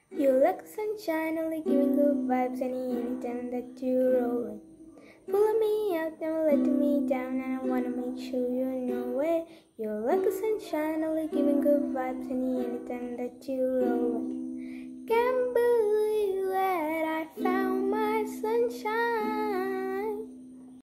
You're like sunshine, only giving good vibes anytime that you're rolling. Pulling me up, never letting me down, and I wanna make sure you know it. You're like a sunshine, only giving good vibes anytime that you're rolling. Can't